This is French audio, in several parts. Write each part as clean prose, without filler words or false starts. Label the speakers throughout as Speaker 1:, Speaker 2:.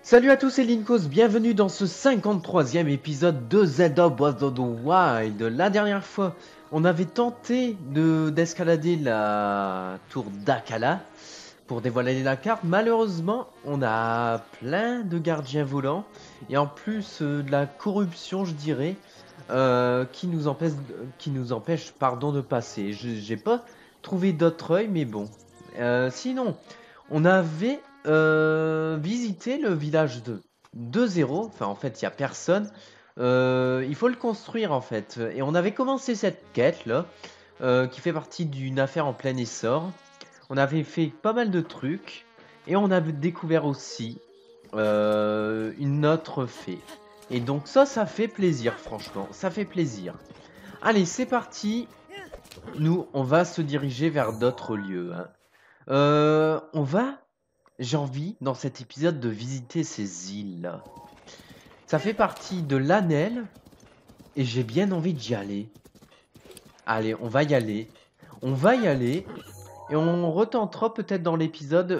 Speaker 1: Salut à tous, c'est Linkos, bienvenue dans ce 53e épisode de Zelda Breath of the Wild. La dernière fois, on avait tenté d'escalader la tour d'Akala pour dévoiler la carte. Malheureusement, on a plein de gardiens volants et en plus de la corruption, je dirais, qui nous empêche, pardon, de passer. J'ai pas trouvé d'autre œil, mais bon. Sinon, on avait visité le village de 0. Enfin, en fait, il n'y a personne. Il faut le construire, en fait. Et on avait commencé cette quête, là, qui fait partie d'une affaire en plein essor. On avait fait pas mal de trucs. Et on avait découvert aussi une autre fée. Et donc ça fait plaisir, franchement. Ça fait plaisir. Allez, c'est parti. Nous, on va se diriger vers d'autres lieux, hein. J'ai envie, dans cet épisode, de visiter ces îles-là. Ça fait partie de l'Anel, et j'ai bien envie d'y aller. Allez, on va y aller. On va y aller, et on retentera peut-être dans l'épisode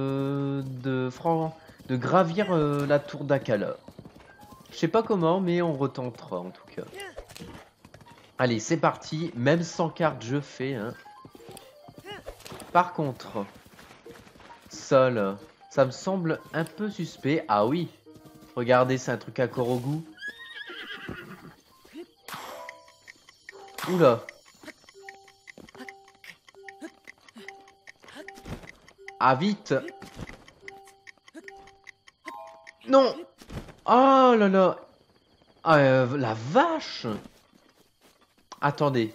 Speaker 1: de gravir la tour d'Akala. Je sais pas comment, mais on retentera en tout cas. Allez, c'est parti. Même sans carte, je fais, hein. Par contre, ça me semble un peu suspect. Ah oui, regardez, c'est un truc à Korogu. Oula. Ah vite. Non. Oh là là. Ah, la vache. Attendez.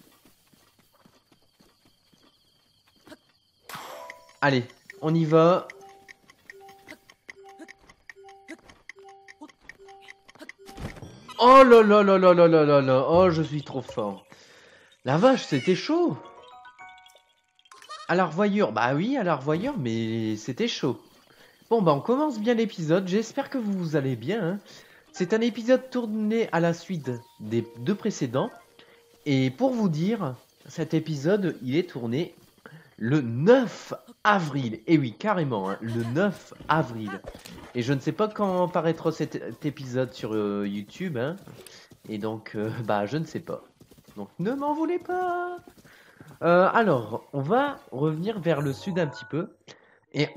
Speaker 1: Allez, on y va. Oh là là là là là là là là. Oh, je suis trop fort. La vache, c'était chaud. À la revoyure. Bah oui, à la revoyure, mais c'était chaud. Bon, bah on commence bien l'épisode. J'espère que vous allez bien, hein. C'est un épisode tourné à la suite des deux précédents. Et pour vous dire, cet épisode, il est tourné le 9 avril. Et oui, carrément, hein, le 9 avril. Et je ne sais pas quand paraîtra cet épisode sur YouTube, hein. Et donc, bah, je ne sais pas. Donc, ne m'en voulez pas. Alors, on va revenir vers le sud un petit peu. Et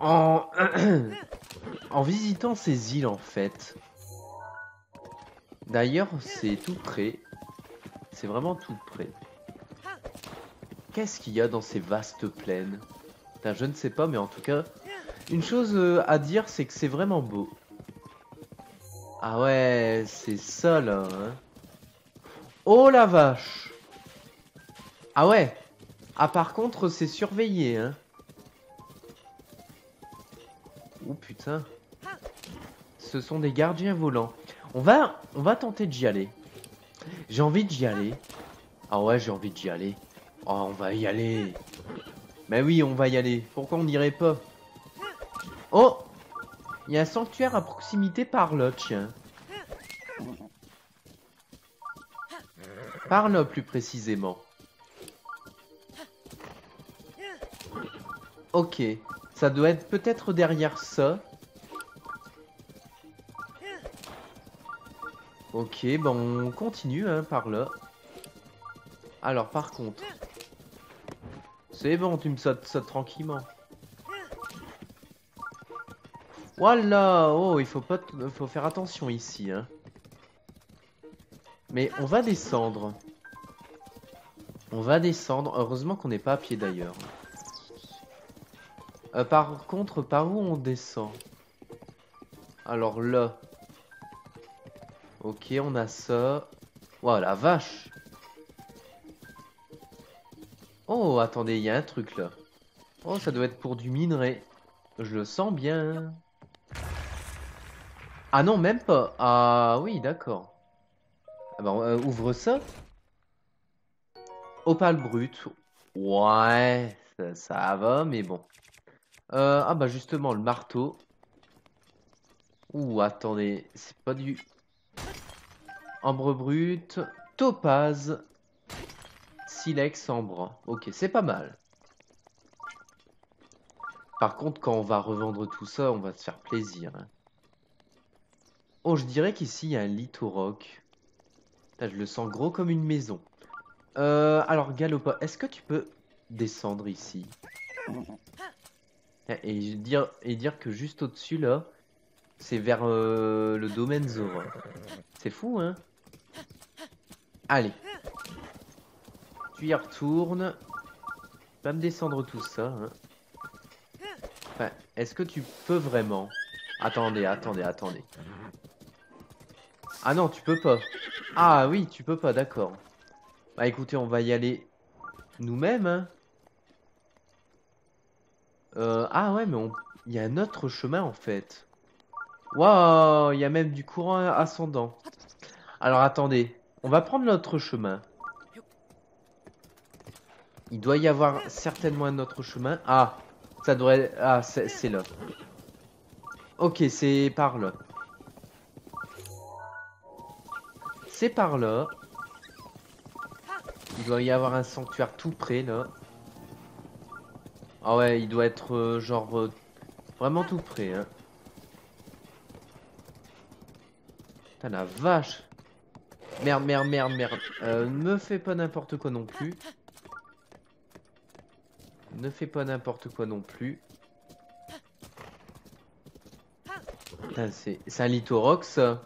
Speaker 1: en visitant ces îles, en fait. D'ailleurs, c'est tout près. C'est vraiment tout près. Qu'est-ce qu'il y a dans ces vastes plaines? Putain, je ne sais pas, mais en tout cas, une chose à dire, c'est que c'est vraiment beau. Ah ouais, c'est ça là, hein. Oh la vache! Ah ouais! Ah par contre, c'est surveillé, hein. Oh putain. Ce sont des gardiens volants. On va tenter d'y aller. J'ai envie d'y aller. Ah ouais, j'ai envie d'y aller. Oh, on va y aller. Mais oui, on va y aller. Pourquoi on n'irait pas? Oh! Il y a un sanctuaire à proximité par là, tiens. Par là, plus précisément. Ok. Ça doit être peut-être derrière ça. Ok, ben on continue, hein, par là. Alors, par contre... C'est bon, tu me sautes tranquillement. Voilà! Oh, il faut pas... faut faire attention ici, hein. Mais on va descendre. On va descendre. Heureusement qu'on n'est pas à pied d'ailleurs. Par contre, par où on descend? Alors là. Ok, on a ça. Wow, la vache! Oh, attendez, il y a un truc là. Oh, ça doit être pour du minerai. Je le sens bien. Ah non, même pas. Ah oui, d'accord. Ah bah, ouvre ça. Opale brut. Ouais, ça va, mais bon. Ah bah justement, le marteau. Ouh, attendez, c'est pas du ambre brut. Topaz. Silex ambre. Ok, c'est pas mal. Par contre, quand on va revendre tout ça, on va se faire plaisir, hein. Oh, je dirais qu'ici, il y a un Lithorock. Putain, je le sens gros comme une maison. Alors, Galopa, est-ce que tu peux descendre ici? Et dire que juste au-dessus, là, c'est vers le domaine Zora. C'est fou, hein? Allez, tu y retournes. Va me descendre tout ça, hein. Enfin, est-ce que tu peux vraiment? Attendez, attendez, attendez. Ah non, tu peux pas. Ah oui, tu peux pas, d'accord. Bah écoutez, on va y aller nous-mêmes, hein. Ah ouais, mais il y a un autre chemin en fait. Waouh, il y a même du courant ascendant. Alors attendez, on va prendre l'autre chemin. Il doit y avoir certainement un autre chemin. Ah, ça devrait... Ah, c'est là. Ok, c'est par là. C'est par là. Il doit y avoir un sanctuaire tout près là. Ah ouais, il doit être genre vraiment tout près, hein. Putain la vache. Merde, merde, merde, merde. Me fais pas n'importe quoi non plus. Ne fais pas n'importe quoi non plus. Putain, c'est un Lithorox ça.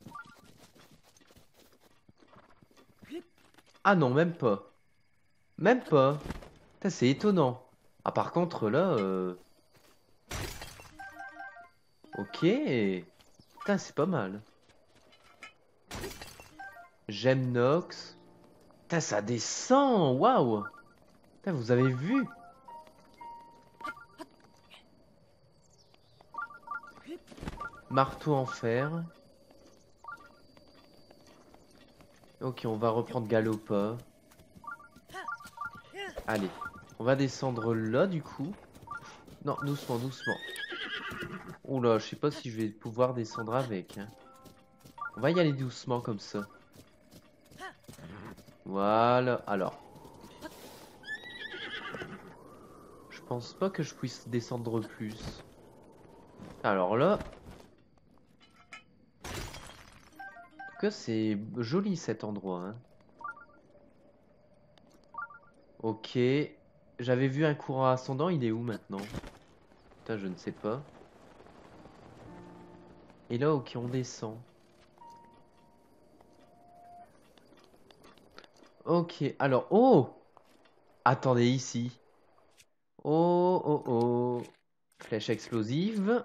Speaker 1: Ah non, même pas. Même pas. Putain, c'est étonnant. Ah par contre là, ok. Putain, c'est pas mal. J'aime Nox. Putain, ça descend. Waouh. Putain, vous avez vu? Marteau en fer. Ok, on va reprendre Galopa. Allez, on va descendre là du coup. Non, doucement, doucement. Oula, je sais pas si je vais pouvoir descendre avec, hein. On va y aller doucement comme ça. Voilà, alors. Je pense pas que je puisse descendre plus. Alors là. En tout cas, c'est joli cet endroit, hein. Ok. J'avais vu un courant ascendant, il est où maintenant? Putain, je ne sais pas. Et là, ok, on descend. Ok, alors, oh! Attendez, ici. Oh, oh, oh. Flèche explosive.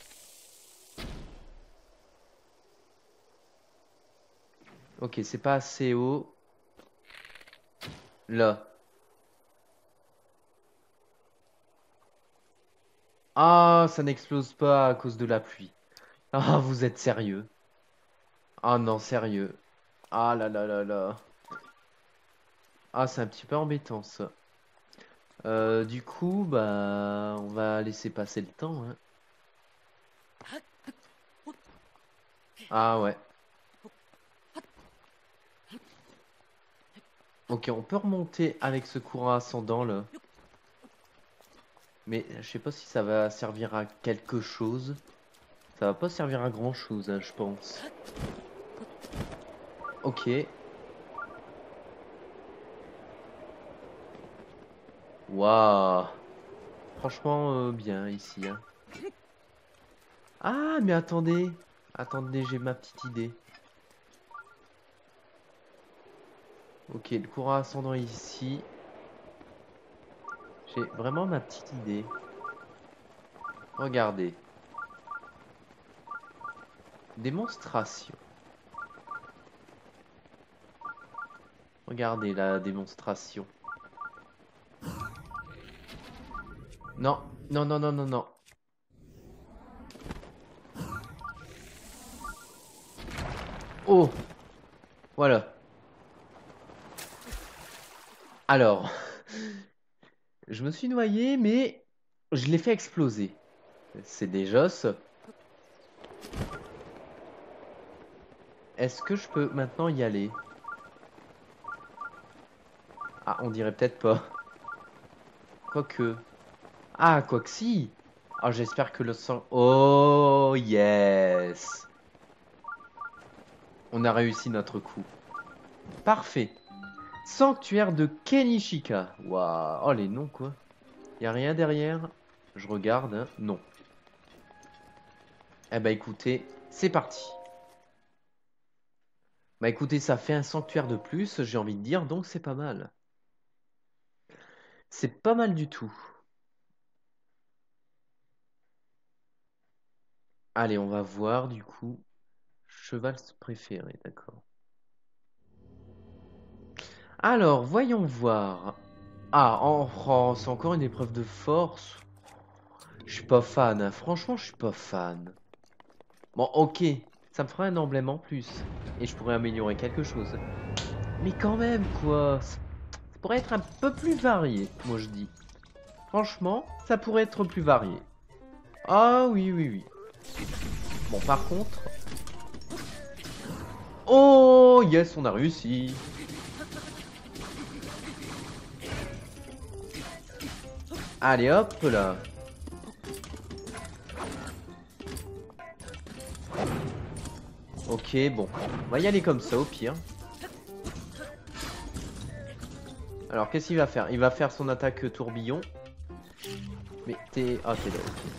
Speaker 1: Ok, c'est pas assez haut. Là. Ah, ça n'explose pas à cause de la pluie. Ah, vous êtes sérieux? Ah non, sérieux. Ah là là là là. Ah, c'est un petit peu embêtant ça. Du coup, bah, on va laisser passer le temps, hein. Ah ouais. Ok, on peut remonter avec ce courant ascendant là. Mais je sais pas si ça va servir à quelque chose. Ça va pas servir à grand chose, hein, je pense. Ok. Waouh. Franchement, bien ici, hein. Ah, mais attendez. Attendez, j'ai ma petite idée. Ok, le courant ascendant ici. J'ai vraiment ma petite idée. Regardez. Démonstration. Regardez la démonstration. Non, non, non, non, non, non. Oh, voilà. Alors, je me suis noyé, mais je l'ai fait exploser. C'est déjà ça. Est-ce que je peux maintenant y aller? Ah, on dirait peut-être pas. Quoique. Ah, quoique si. Ah, j'espère que le sang... Oh, yes. On a réussi notre coup. Parfait. Sanctuaire de Kenishika. Waouh. Oh, les noms, quoi. Y a rien derrière? Je regarde, hein. Non. Eh bah écoutez, c'est parti. Bah écoutez, ça fait un sanctuaire de plus, j'ai envie de dire, donc c'est pas mal. C'est pas mal du tout. Allez, on va voir du coup. Cheval préféré, d'accord. Alors, voyons voir. Ah, oh, c'est encore une épreuve de force. Je suis pas fan, hein. Franchement, je suis pas fan. Bon, ok, ça me fera un emblème en plus. Et je pourrais améliorer quelque chose. Mais quand même, quoi. Ça pourrait être un peu plus varié, moi je dis. Franchement, ça pourrait être plus varié. Ah oui, oui, oui. Bon, par contre... Oh, yes, on a réussi. Allez, hop là. Ok, bon. On va y aller comme ça, au pire. Alors, qu'est-ce qu'il va faire? Il va faire son attaque tourbillon. Mais t'es... Ah, t'es là,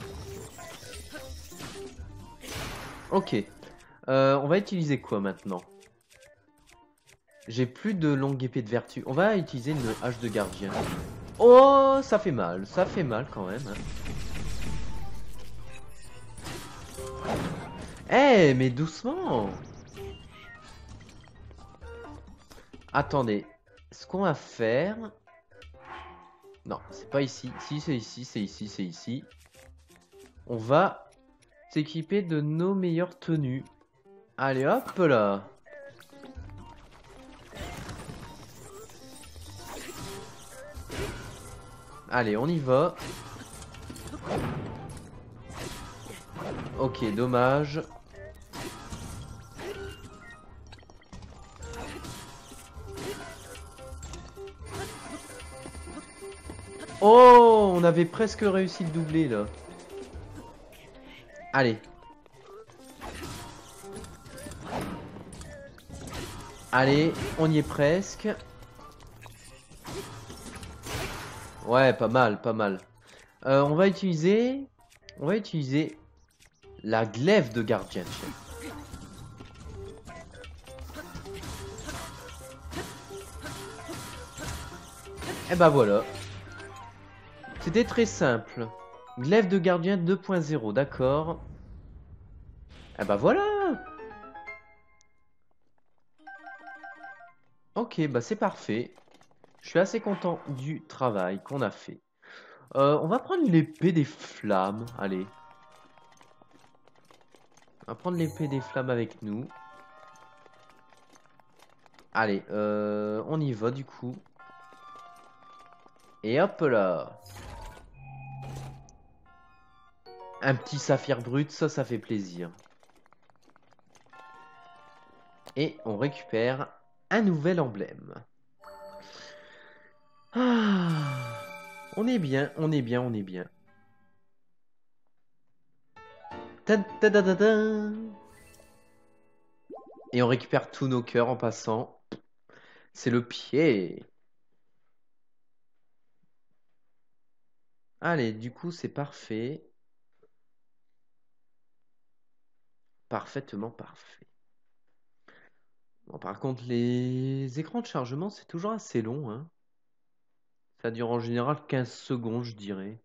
Speaker 1: ok. Ok. On va utiliser quoi maintenant? J'ai plus de longue épée de vertu. On va utiliser une hache de gardien. Oh, ça fait mal. Ça fait mal quand même. Eh, mais doucement. Attendez. Ce qu'on va faire... Non, c'est pas ici. Si, c'est ici, c'est ici, c'est ici. On va s'équiper de nos meilleures tenues. Allez, hop là. Allez, on y va. Ok, dommage. Oh, on avait presque réussi le doublé là. Allez. Allez, on y est presque. Ouais, pas mal, pas mal. On va utiliser la glaive de gardien. Et bah voilà. C'était très simple. Glaive de gardien 2.0, d'accord. Et bah voilà. Ok, bah c'est parfait. Je suis assez content du travail qu'on a fait. On va prendre l'épée des flammes. Allez. On va prendre l'épée des flammes avec nous. Allez, on y va du coup. Et hop là. Un petit saphir brut, ça fait plaisir. Et on récupère un nouvel emblème. Ah, on est bien, on est bien, on est bien. Ta-da-da-da-da. Et on récupère tous nos cœurs en passant. C'est le pied. Allez, du coup, c'est parfait. Parfaitement parfait. Bon, par contre, les écrans de chargement, c'est toujours assez long, hein. Ça dure en général 15 secondes, je dirais.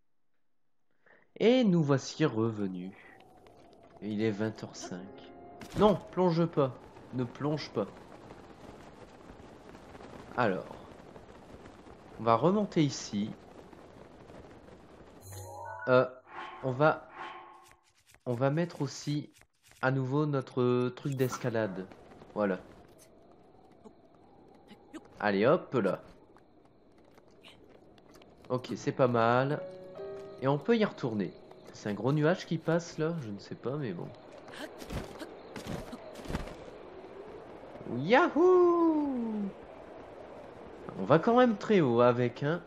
Speaker 1: Et nous voici revenus. Il est 20h05. Non, plonge pas. Ne plonge pas. Alors, on va remonter ici. Euh, on va mettre aussi à nouveau notre truc d'escalade. Voilà. Allez, hop là. Ok, c'est pas mal. Et on peut y retourner. C'est un gros nuage qui passe là? Je ne sais pas, mais bon. Yahoo! On va quand même très haut avec un.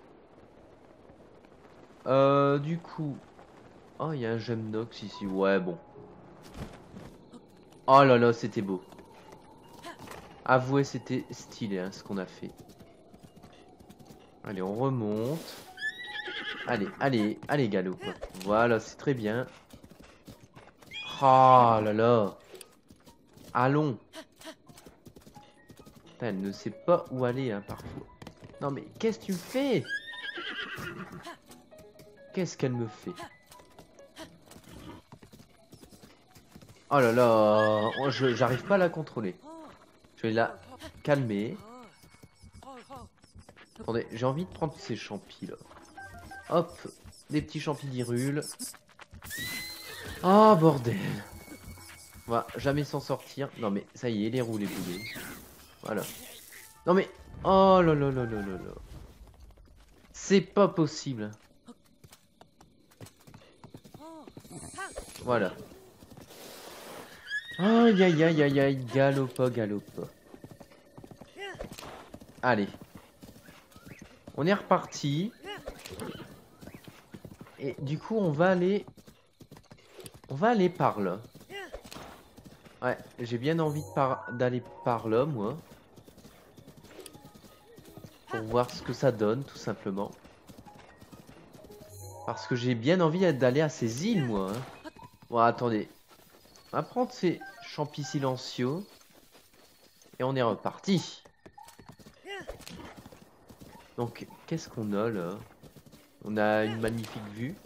Speaker 1: Du coup. Oh, il y a un Gemnox ici. Ouais, bon. Oh là là, c'était beau. Avouez, c'était stylé hein, ce qu'on a fait. Allez, on remonte. Allez, allez, allez, galop. Voilà, c'est très bien. Oh là là. Allons. Putain, elle ne sait pas où aller hein, parfois. Non mais qu'est-ce que tu me fais? Qu'est-ce qu'elle me fait? Oh là là, oh, j'arrive pas à la contrôler. Je vais la calmer. Attendez, j'ai envie de prendre ces champis là. Hop, des petits champis d'Hyrule. Oh bordel. On va jamais s'en sortir. Non mais ça y est, les roues, les boulets. Voilà. Non mais... Oh là là là là là là. C'est pas possible. Voilà. Aïe aïe aïe aïe aïe, galopa galopa. Allez. On est reparti. Et du coup on va aller... On va aller par là. Ouais, j'ai bien envie d'aller par là, moi. Pour voir ce que ça donne, tout simplement. Parce que j'ai bien envie d'aller à ces îles, moi. Hein. Bon, attendez. On va prendre ces champis silencieux. Et on est reparti. Donc, qu'est-ce qu'on a, là? On a une magnifique vue.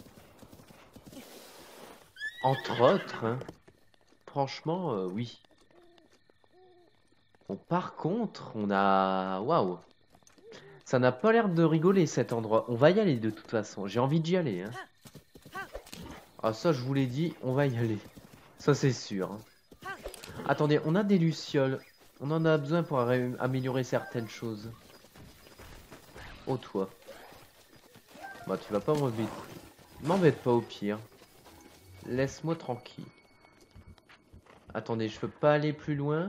Speaker 1: Entre autres, hein. Franchement, oui. Bon, par contre, on a... Waouh. Ça n'a pas l'air de rigoler, cet endroit. On va y aller, de toute façon. J'ai envie d'y aller, hein. Ah, ça, je vous l'ai dit, on va y aller. Ça, c'est sûr. Hein. Attendez, on a des lucioles. On en a besoin pour améliorer certaines choses. Oh, toi. Bah, tu vas pas m'embêter. M'embête pas, au pire. Laisse-moi tranquille. Attendez, je peux pas aller plus loin.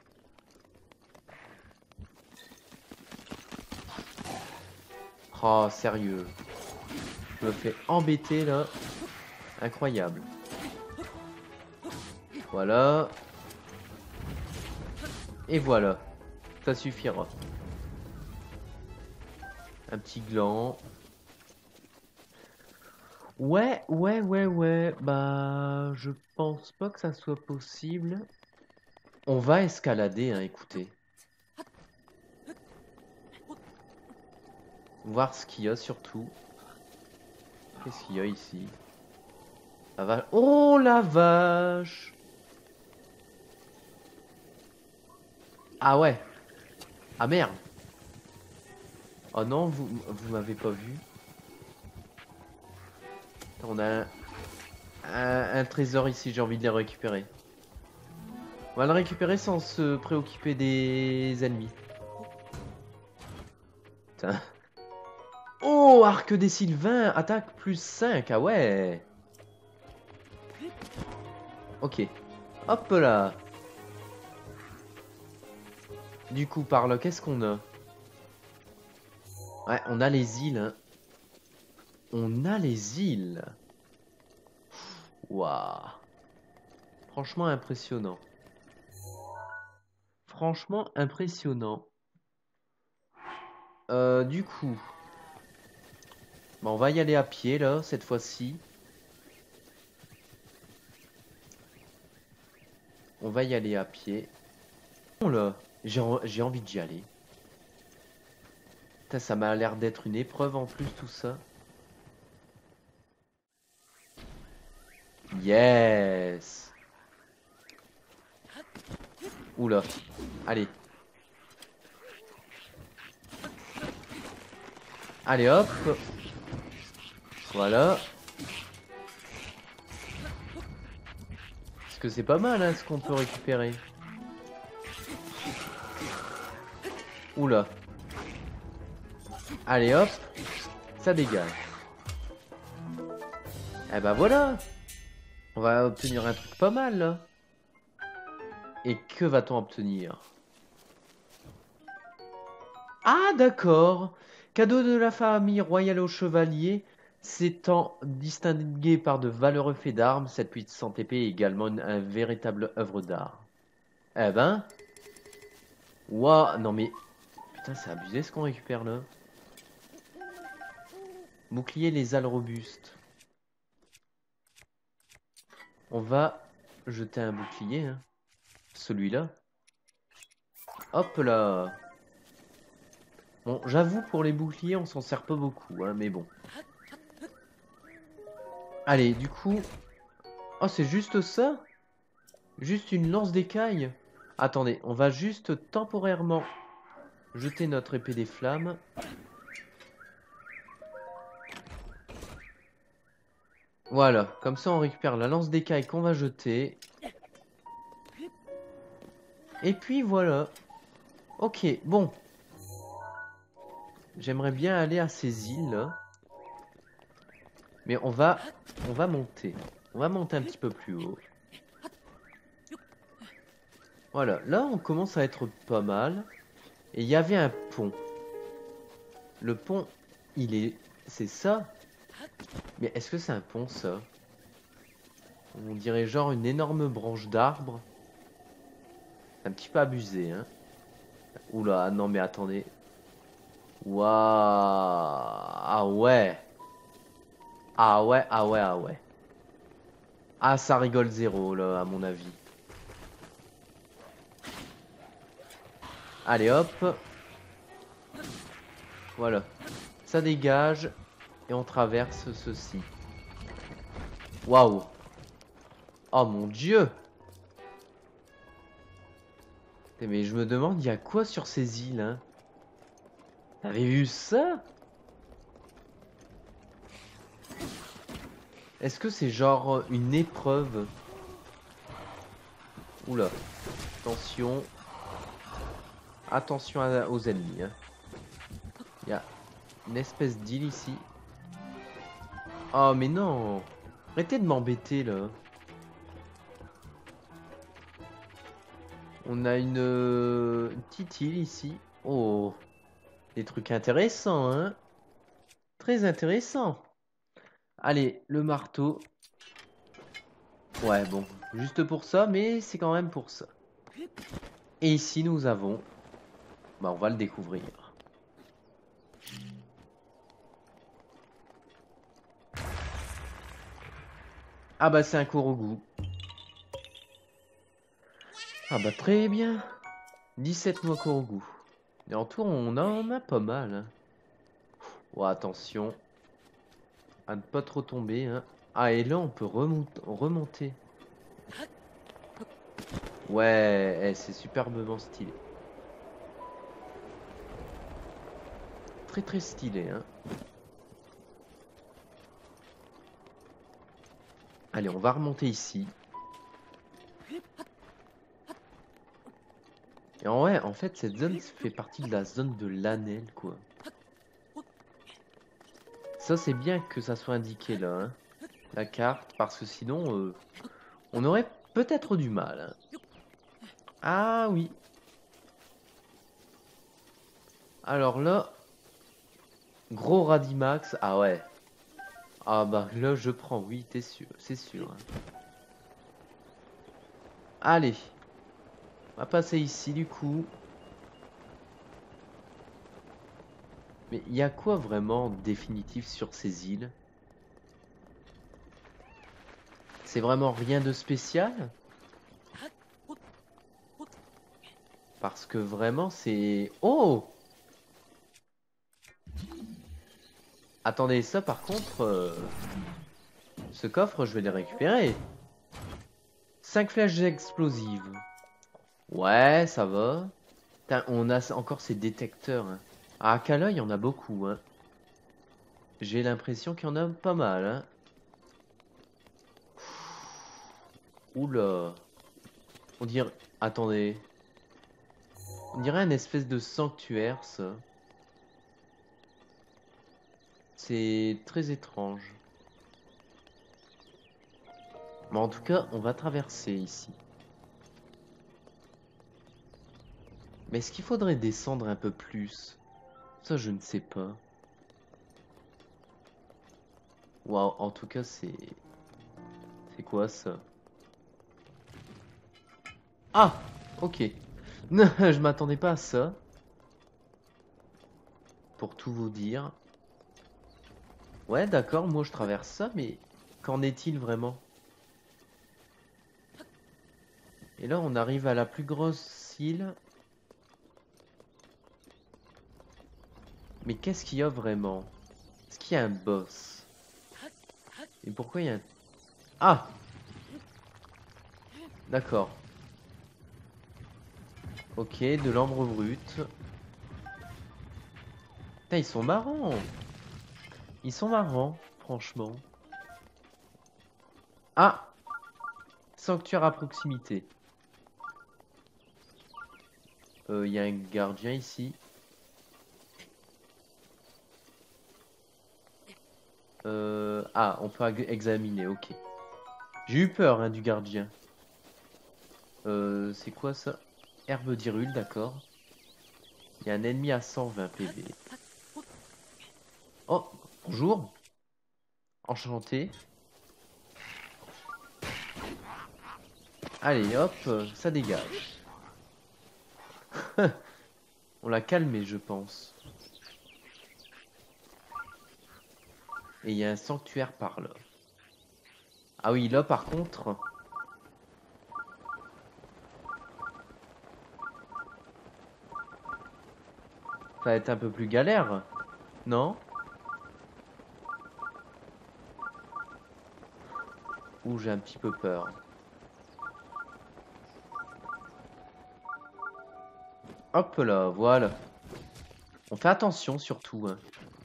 Speaker 1: Oh, sérieux. Je me fais embêter, là. Incroyable. Voilà. Et voilà. Ça suffira. Un petit gland. Ouais. Bah, je pense pas que ça soit possible. On va escalader, hein, écoutez. Voir ce qu'il y a surtout. Qu'est-ce qu'il y a ici? La vache. Oh la vache! Ah ouais. Ah merde. Oh non, vous m'avez pas vu. On a un trésor ici, j'ai envie de les récupérer. On va le récupérer sans se préoccuper des ennemis. Putain. Oh, arc des Sylvains, attaque plus 5, ah ouais. Ok. Hop là. Du coup, par là, qu'est-ce qu'on a? Ouais, on a les îles. Hein. On a les îles. Waouh. Franchement impressionnant. Franchement impressionnant. Du coup... Bon, on va y aller à pied, là, cette fois-ci. On va y aller à pied. Bon, là, j'ai envie d'y aller. Putain, ça m'a l'air d'être une épreuve en plus, tout ça. Yes. Oula. Allez. Allez, hop. Voilà. Parce que c'est pas mal, hein, ce qu'on peut récupérer. Oula. Allez, hop. Ça dégage. Eh ben voilà. On va obtenir un truc pas mal, là. Et que va-t-on obtenir? Ah, d'accord. Cadeau de la famille royale au chevalier. S'étant distingué par de valeureux faits d'armes, cette puissante épée est également un véritable œuvre d'art. Eh ben, Ouah, non mais... Putain, c'est abusé ce qu'on récupère là. Bouclier les ailes robustes. On va jeter un bouclier, hein. Celui-là. Hop là. Bon, j'avoue, pour les boucliers, on s'en sert pas beaucoup, hein, mais bon. Allez, du coup... Oh, c'est juste ça? Juste une lance d'écaille? Attendez, on va juste temporairement jeter notre épée des flammes. Voilà, comme ça on récupère la lance d'écaille qu'on va jeter. Et puis voilà. Ok, bon. J'aimerais bien aller à ces îles là. Mais on va monter. On va monter un petit peu plus haut. Voilà, là on commence à être pas mal. Et il y avait un pont. Le pont, c'est ça? Mais est-ce que c'est un pont ça? On dirait genre une énorme branche d'arbre. C'est un petit peu abusé, hein. Oula, non mais attendez. Waouh. Ah ouais. Ah ouais, ah ouais, ah ouais. Ah, ça rigole zéro, là, à mon avis. Allez, hop. Voilà. Ça dégage. Et on traverse ceci. Waouh. Oh mon Dieu. Mais je me demande, il y a quoi sur ces îles, hein? T'avais vu ça? Est-ce que c'est genre une épreuve? Oula. Attention. Attention aux ennemis, hein. Il y a une espèce d'île ici. Oh mais non. Arrêtez de m'embêter là. On a une petite île ici. Oh. Des trucs intéressants, hein. Très intéressant. Allez, le marteau. Ouais, bon. Juste pour ça, mais c'est quand même pour ça. Et ici, nous avons... Bah, on va le découvrir. Ah bah, c'est un Korogu. Ah bah, très bien. 17 mois Korogu. Et en tout, on en a pas mal, hein. Oh, attention. À ne pas trop tomber, hein. Ah, et là, on peut remonter. Ouais, c'est superbement stylé. Très très stylé, hein. Allez, on va remonter ici. Et ouais, en fait, cette zone fait partie de la zone de l'Anel, quoi. Ça, c'est bien que ça soit indiqué là, hein, la carte, parce que sinon, on aurait peut-être du mal, hein. Ah oui. Alors là, gros Radimax. Ah ouais. Ah bah là, je prends. Oui, t'es sûr, c'est sûr, hein. Allez. On va passer ici, du coup. Mais il y a quoi vraiment définitif sur ces îles? C'est vraiment rien de spécial? Parce que vraiment, c'est... Oh! Attendez, ça par contre... Ce coffre, je vais les récupérer. 5 flèches explosives. Ouais, ça va. Putain, on a encore ces détecteurs, hein. À Kala, il y en a beaucoup, hein. J'ai l'impression qu'il y en a pas mal, hein. Oula. On dirait... Attendez. On dirait un espèce de sanctuaire, ça. C'est très étrange. Mais en tout cas, on va traverser ici. Mais est-ce qu'il faudrait descendre un peu plus? Ça, je ne sais pas. Waouh, en tout cas, c'est... C'est quoi, ça? Ah! Ok. Non, je m'attendais pas à ça. Pour tout vous dire. Ouais, d'accord, moi je traverse ça, mais qu'en est-il vraiment? Et là, on arrive à la plus grosse île. Mais qu'est-ce qu'il y a vraiment? Est-ce qu'il y a un boss? Et pourquoi il y a un... Ah! D'accord. Ok, de l'ambre brut. Putain, ils sont marrants! Ils sont marrants, franchement. Ah! Sanctuaire à proximité. Il y a un gardien ici. Ah, on peut examiner, ok. J'ai eu peur hein, du gardien. C'est quoi ça? Herbe d'Hyrule, d'accord. Il y a un ennemi à 120 PV. Oh, bonjour. Enchanté. Allez, hop, ça dégage. On l'a calmé, je pense. Et il y a un sanctuaire par là. Ah oui, là, par contre... ça va être un peu plus galère. Non? Ouh, j'ai un petit peu peur. Hop là, voilà. On fait attention surtout. Hein.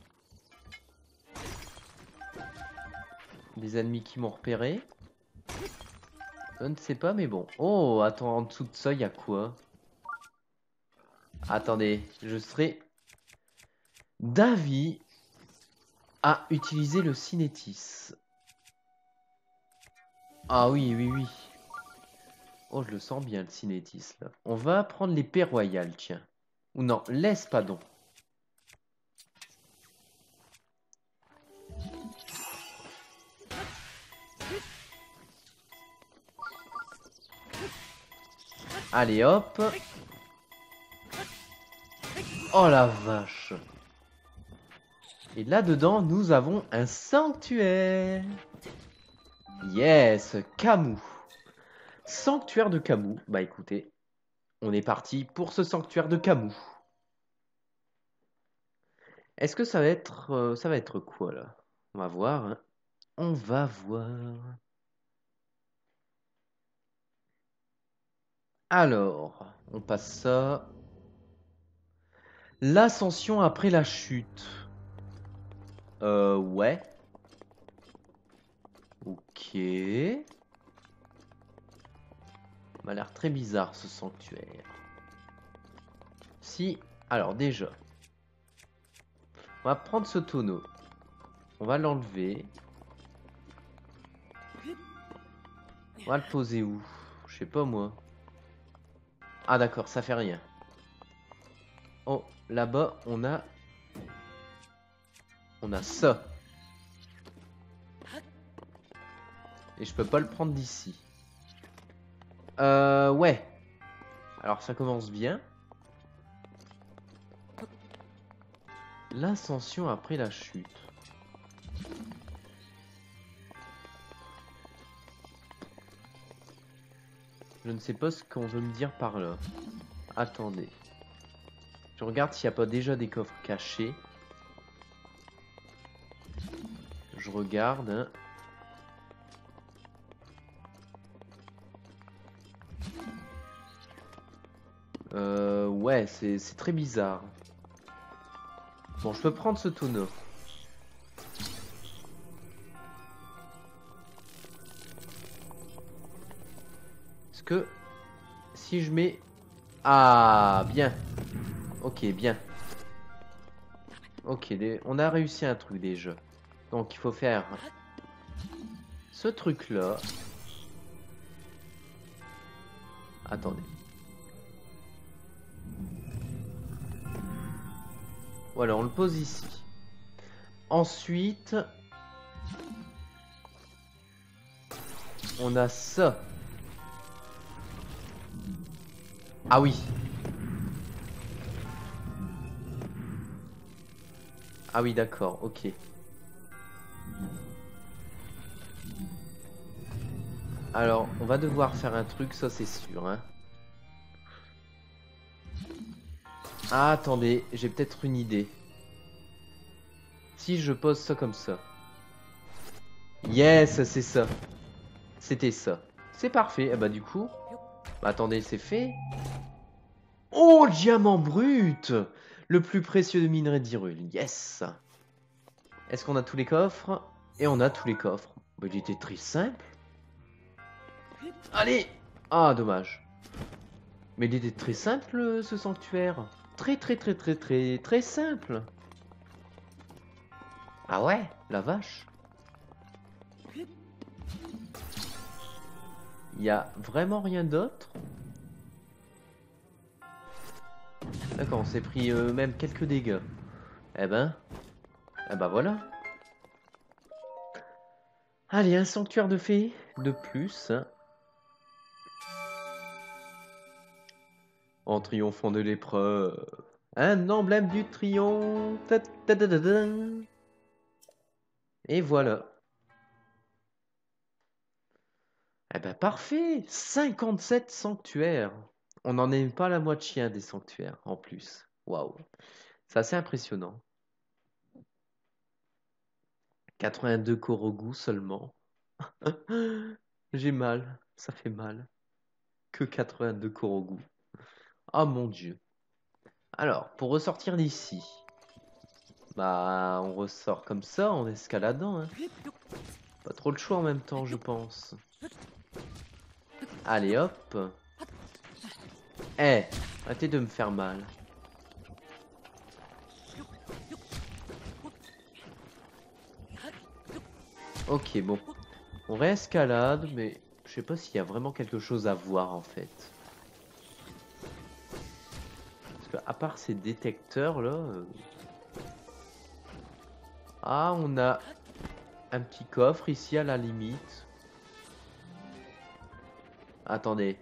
Speaker 1: Des ennemis qui m'ont repéré. Je ne sais pas, mais bon. Oh, attends, en dessous de ça, il y a quoi? Attendez, je serai d'avis à utiliser le cinétis. Ah oui, oui, oui. Oh, je le sens bien, le cinétis, là. On va prendre l'épée royale, tiens. Ou non, l'espadon. Allez, hop. Oh la vache. Et là-dedans, nous avons un sanctuaire. Yes, Camus. Sanctuaire de Camus. Bah écoutez, on est parti pour ce sanctuaire de Camus. Est-ce que ça va être quoi là? On va voir. Hein. On va voir. Alors, on passe ça. L'ascension après la chute. Ouais. Ok. M'a l'air très bizarre ce sanctuaire. Si, alors déjà, on va prendre ce tonneau. On va l'enlever. On va le poser où? Je sais pas moi. Ah d'accord, ça fait rien. Oh, là-bas, on a ça. Et je peux pas le prendre d'ici. Ouais. Alors ça commence bien. L'ascension après la chute. Je ne sais pas ce qu'on veut me dire par là. Attendez. Je regarde s'il n'y a pas déjà des coffres cachés. Je regarde. Hein. Ouais, c'est très bizarre. Bon, je peux prendre ce tonneau. Est-ce que si je mets... Ah, bien. Ok, bien. Ok, on a réussi un truc déjà. Donc, il faut faire ce truc-là. Attendez. Voilà, on le pose ici. Ensuite, on a ça. Ah oui. Ah oui, d'accord, ok. Alors, on va devoir faire un truc, ça c'est sûr, hein. Ah, attendez, j'ai peut-être une idée. Si je pose ça comme ça. Yes, c'est ça. C'était ça. C'est parfait. Et bah du coup... Bah, attendez, c'est fait. Oh, diamant brut! Le plus précieux de minerai d'Hyrule. Yes! Est-ce qu'on a tous les coffres? Et on a tous les coffres. Bah, il était très simple. Allez! Ah, dommage. Mais il était très simple, ce sanctuaire. Très, très, très, très, très, très simple. Ah ouais, la vache. Il y a vraiment rien d'autre. D'accord, on s'est pris même quelques dégâts. Eh ben voilà. Allez, un sanctuaire de fées de plus. En triomphant de l'épreuve. Un emblème du triomphe. Ta ta ta ta ta. Et voilà. Eh ben parfait. 57 sanctuaires. On n'en est pas la moitié hein, des sanctuaires en plus. Waouh. C'est assez impressionnant. 82 Korogu seulement. J'ai mal. Ça fait mal. Que 82 Korogu. Oh mon dieu. Alors, pour ressortir d'ici. Bah, on ressort comme ça en escaladant. Hein. Pas trop le choix en même temps, je pense. Allez, hop. Eh, arrêtez de me faire mal. Ok, bon. On réescalade, mais je sais pas s'il y a vraiment quelque chose à voir en fait. Parce que à part ces détecteurs là... Ah, on a un petit coffre ici à la limite. Attendez.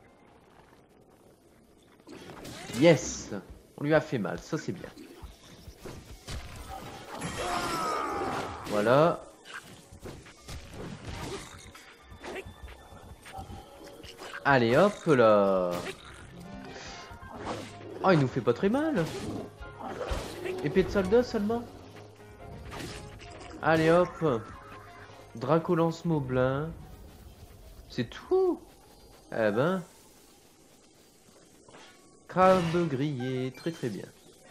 Speaker 1: Yes! On lui a fait mal, ça c'est bien. Voilà. Allez hop là. Oh, il nous fait pas très mal. Épée de soldat seulement. Allez hop. Draco lance Moblin. C'est tout. Eh ben. Crabe grillé. Très très bien.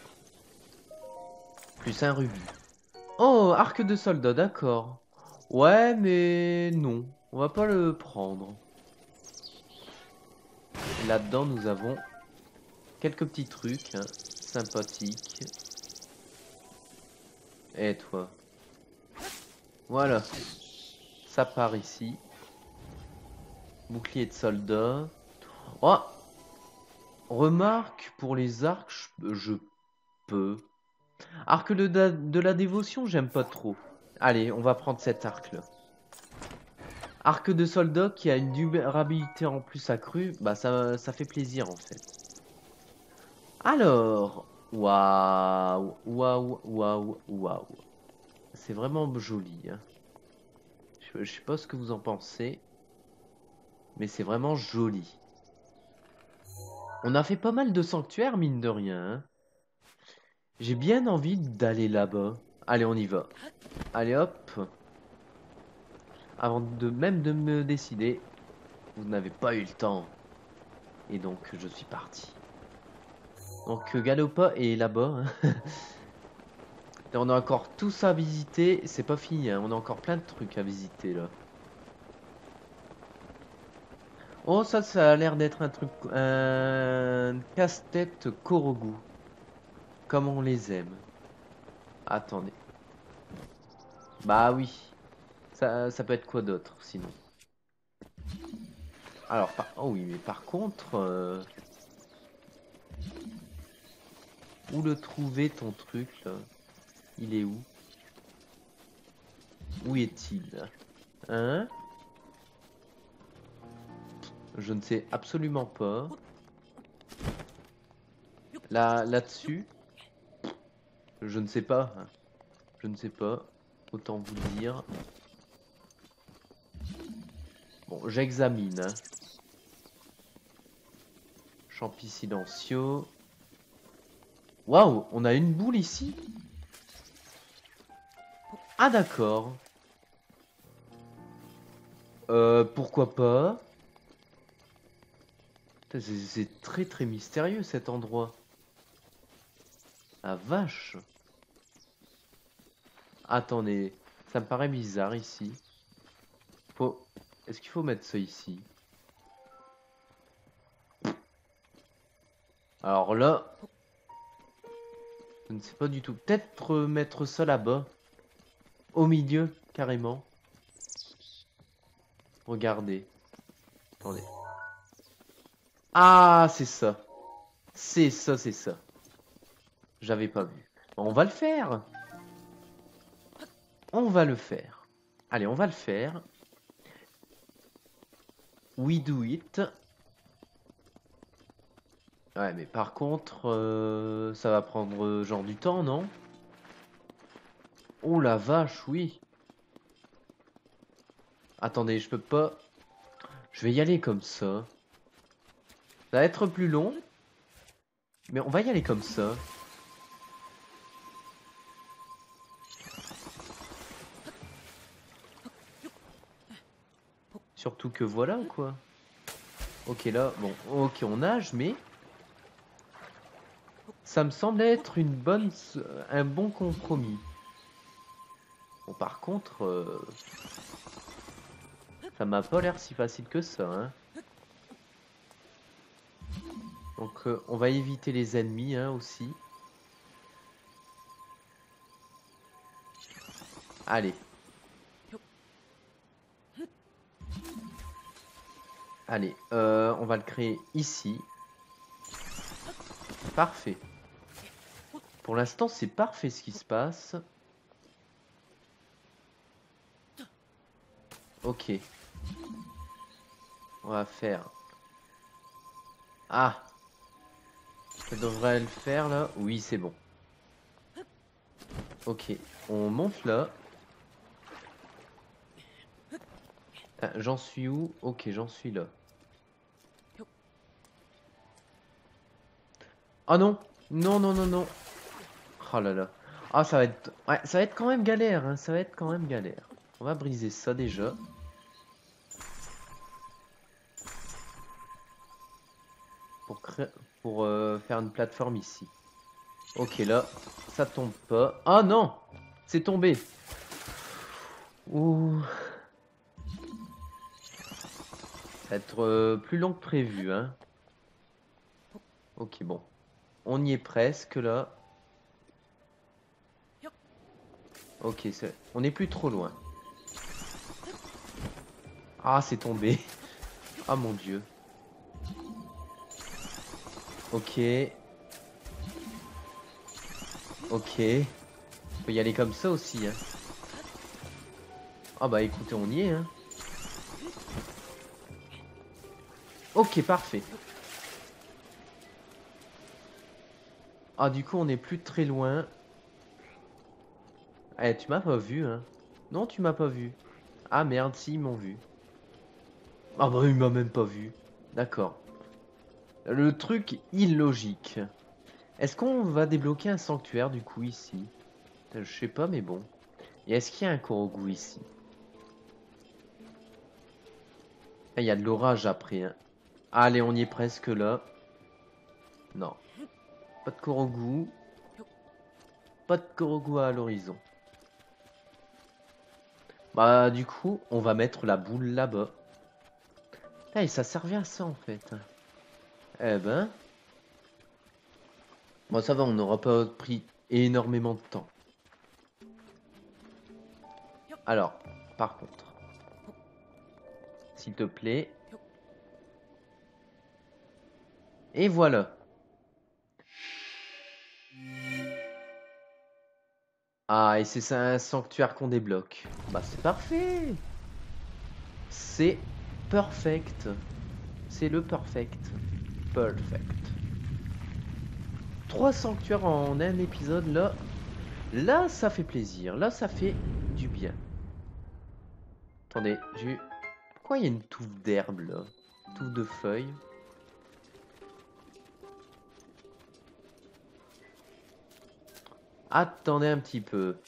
Speaker 1: Plus un rubis. Oh, arc de soldat, d'accord. Ouais, mais non. On va pas le prendre. Là-dedans, nous avons quelques petits trucs hein, sympathiques. Et toi? Voilà. Ça part ici. Bouclier de soldat. Oh! Remarque, pour les arcs, je peux. Arc de la dévotion, j'aime pas trop. Allez, on va prendre cet arc-là. Arc de soldat qui a une durabilité en plus accrue, bah ça fait plaisir en fait. Alors, waouh, waouh, waouh, waouh. C'est vraiment joli. Hein. Je sais pas ce que vous en pensez, mais c'est vraiment joli. On a fait pas mal de sanctuaires, mine de rien. Hein. J'ai bien envie d'aller là-bas. Allez, on y va. Allez, hop. Avant de même de me décider, vous n'avez pas eu le temps. Et donc, je suis parti. Donc, Galopa est là-bas. Hein. Et on a encore tout ça à visiter. C'est pas fini, hein. On a encore plein de trucs à visiter, là. Oh, ça a l'air d'être un truc... Un casse-tête Korogu. Comme on les aime. Attendez. Bah oui. Ça peut être quoi d'autre, sinon? Alors, oh oui, mais par contre... Où le trouver, ton truc, là? Il est où? Où est-il? Hein? Je ne sais absolument pas. Là-dessus? Je ne sais pas. Je ne sais pas. Autant vous le dire. Bon, j'examine. Hein. Champi silencieux. Waouh, on a une boule ici. Ah d'accord. Pourquoi pas? C'est très très mystérieux cet endroit. Ah vache. Attendez, ça me paraît bizarre ici. Est-ce qu'il faut mettre ça ici? Alors là, je ne sais pas du tout. Peut-être mettre ça là-bas. Au milieu, carrément. Regardez. Attendez. Ah, c'est ça. C'est ça, c'est ça. J'avais pas vu. Bon, on va le faire. On va le faire. Allez, on va le faire. We do it. Ouais, mais par contre, ça va prendre genre du temps, non? Oh la vache, oui. Attendez, je peux pas... Je vais y aller comme ça. Ça va être plus long. Mais on va y aller comme ça. Surtout que voilà, quoi. Ok, là, bon, ok, on nage, mais... Ça me semble être un bon compromis. Bon, par contre... Ça m'a pas l'air si facile que ça, hein. Donc on va éviter les ennemis hein, aussi. Allez. Allez, on va le créer ici. Parfait. Pour l'instant, c'est parfait ce qui se passe. Ok. On va faire... Ah! Ça devrait le faire là. Oui, c'est bon. Ok. On monte là. Ah, j'en suis où? Ok, j'en suis là. Ah non! Non, non, non, non. Oh là là. Ah, ça va être... Ouais, ça va être quand même galère. Hein. Ça va être quand même galère. On va briser ça déjà. Pour faire une plateforme ici. Ok, là, ça tombe pas. Ah non! C'est tombé. Ouh. Ça va être plus long que prévu, hein. Ok, bon. On y est presque, là. Ok, on n'est plus trop loin. Ah, c'est tombé. Ah, mon Dieu. Ok. Ok. On peut y aller comme ça aussi, hein. Ah bah écoutez, on y est, hein. Ok, parfait. Ah, du coup, on n'est plus très loin. Eh, tu m'as pas vu, hein. Non, tu m'as pas vu. Ah merde, si, ils m'ont vu. Ah bah, il m'a même pas vu. D'accord. Le truc illogique. Est-ce qu'on va débloquer un sanctuaire, du coup, ici? Je sais pas, mais bon. Et est-ce qu'il y a un Korogu ici? Ah, il y a de l'orage après, hein. Allez, on y est presque là. Non. Pas de Korogu. Pas de Korogu à l'horizon. Bah, du coup, on va mettre la boule là-bas. Ah, et ça servait à ça, en fait. Eh ben... Bon, ça va, on n'aura pas pris énormément de temps. Alors, par contre... S'il te plaît... Et voilà. Ah, et c'est ça un sanctuaire qu'on débloque. Bah, c'est parfait. C'est perfect. C'est le perfect. Perfect. 3 sanctuaires en un épisode, là. Là, ça fait plaisir. Là, ça fait du bien. Attendez, j'ai... Pourquoi il y a une touffe d'herbe, là? Touffe de feuilles. Attendez un petit peu.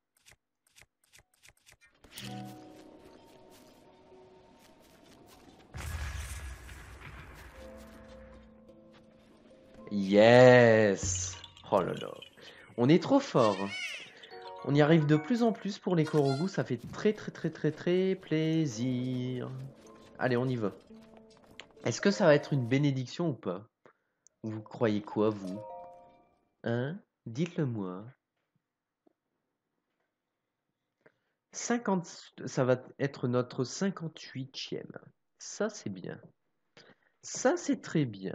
Speaker 1: Yes! Oh là là. On est trop fort. On y arrive de plus en plus pour les Korogus. Ça fait très très très très très plaisir. Allez, on y va. Est-ce que ça va être une bénédiction ou pas? Vous croyez quoi, vous? Hein? Dites-le moi. 50... Ça va être notre 58e. Ça, c'est bien. Ça, c'est très bien.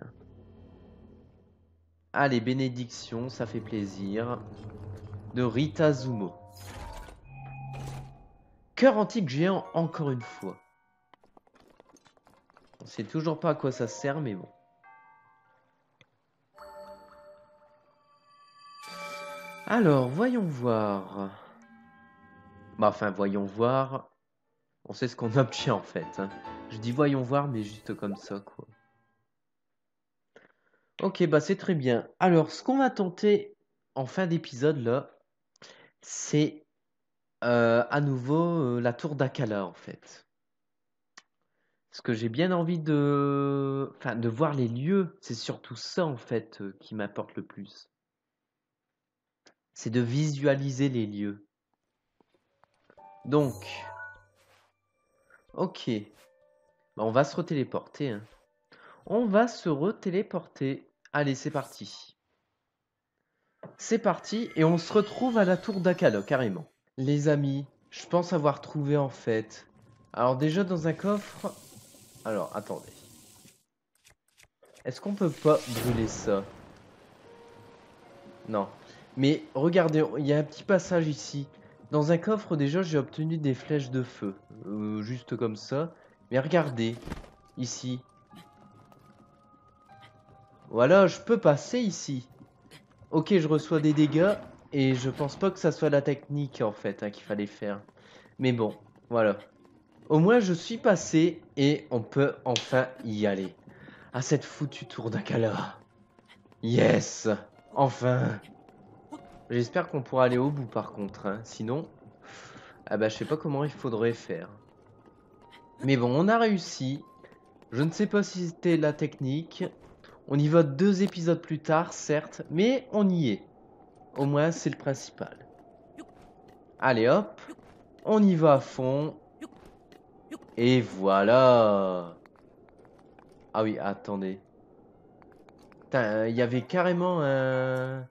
Speaker 1: Allez, bénédiction, ça fait plaisir. De Ritazumo. Cœur antique géant, encore une fois. On sait toujours pas à quoi ça sert, mais bon. Alors, voyons voir. Bah, enfin, voyons voir. On sait ce qu'on obtient en fait. Hein. Je dis voyons voir, mais juste comme ça, quoi. Ok, bah c'est très bien. Alors, ce qu'on va tenter en fin d'épisode, là, c'est à nouveau la tour d'Akala, en fait. Parce que j'ai bien envie de... Enfin, de voir les lieux. C'est surtout ça, en fait, qui m'apporte le plus. C'est de visualiser les lieux. Donc, ok. Bah, on va se retéléporter. Hein. On va se retéléporter. Allez, c'est parti. C'est parti et on se retrouve à la tour d'Akala, carrément. Les amis, je pense avoir trouvé en fait. Alors déjà dans un coffre... Alors, attendez. Est-ce qu'on peut pas brûler ça? Non. Mais regardez, il y a un petit passage ici. Dans un coffre, déjà, j'ai obtenu des flèches de feu. Juste comme ça. Mais regardez, ici. Voilà, je peux passer ici. Ok, je reçois des dégâts. Et je pense pas que ça soit la technique, en fait, hein, qu'il fallait faire. Mais bon, voilà. Au moins, je suis passé et on peut enfin y aller. À cette foutue tour d'Akala. Yes! Enfin! J'espère qu'on pourra aller au bout par contre. Hein. Sinon, ah bah, je sais pas comment il faudrait faire. Mais bon, on a réussi. Je ne sais pas si c'était la technique. On y va 2 épisodes plus tard, certes, mais on y est. Au moins, c'est le principal. Allez hop, on y va à fond. Et voilà! Ah oui, attendez. Putain, il y avait carrément un...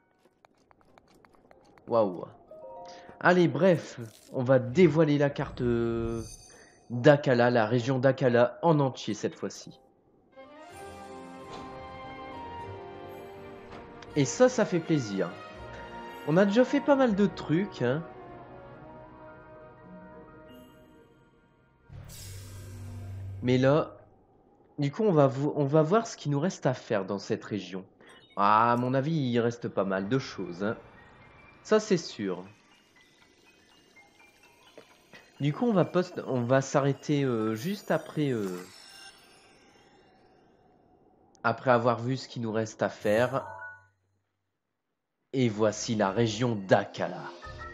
Speaker 1: Waouh. Allez, bref, on va dévoiler la carte d'Akala, la région d'Akala en entier cette fois-ci. Et ça fait plaisir. On a déjà fait pas mal de trucs, hein. Mais là, du coup, on va voir ce qu'il nous reste à faire dans cette région. Ah, à mon avis, il reste pas mal de choses, hein. Ça, c'est sûr. Du coup, on va s'arrêter juste après, après avoir vu ce qu'il nous reste à faire. Et voici la région d'Akala.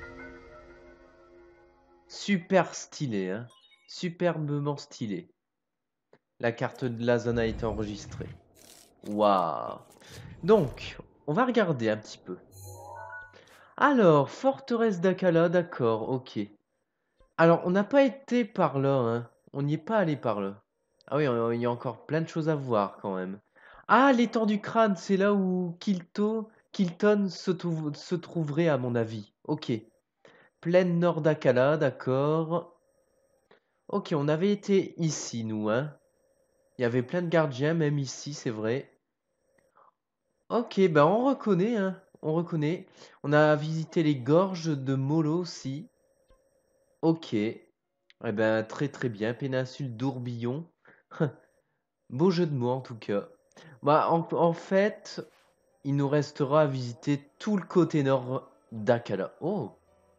Speaker 1: Super stylé, hein. Superbement stylé. La carte de la zone a été enregistrée. Waouh. Donc, on va regarder un petit peu. Alors, forteresse d'Akala, d'accord, ok. Alors, on n'a pas été par là, hein. On n'y est pas allé par là. Ah oui, il y a encore plein de choses à voir quand même. Ah, l'étang du crâne, c'est là où Kilton se trouverait à mon avis. Ok. Plaine nord d'Akala, d'accord. Ok, on avait été ici, nous, hein. Il y avait plein de gardiens, même ici, c'est vrai. Ok, ben on reconnaît, hein. On reconnaît. On a visité les gorges de Molo aussi. Ok. Eh ben, très très bien. Péninsule d'Ourbillon. Beau jeu de mots, en tout cas. Bah, en fait, il nous restera à visiter tout le côté nord Dakala. Oh.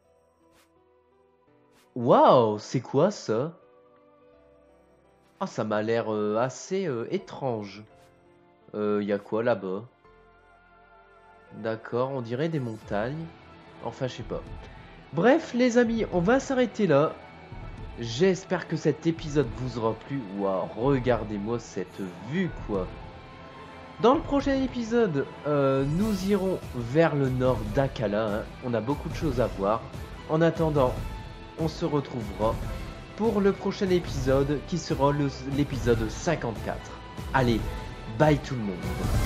Speaker 1: Waouh, c'est quoi ça? Ah, ça m'a l'air assez étrange. Y a quoi là-bas? D'accord, on dirait des montagnes. Enfin, je sais pas. Bref, les amis, on va s'arrêter là. J'espère que cet épisode vous aura plu. Waouh, regardez-moi cette vue, quoi. Dans le prochain épisode, nous irons vers le nord d'Akala. Hein. On a beaucoup de choses à voir. En attendant, on se retrouvera pour le prochain épisode qui sera l'épisode 54. Allez, bye tout le monde.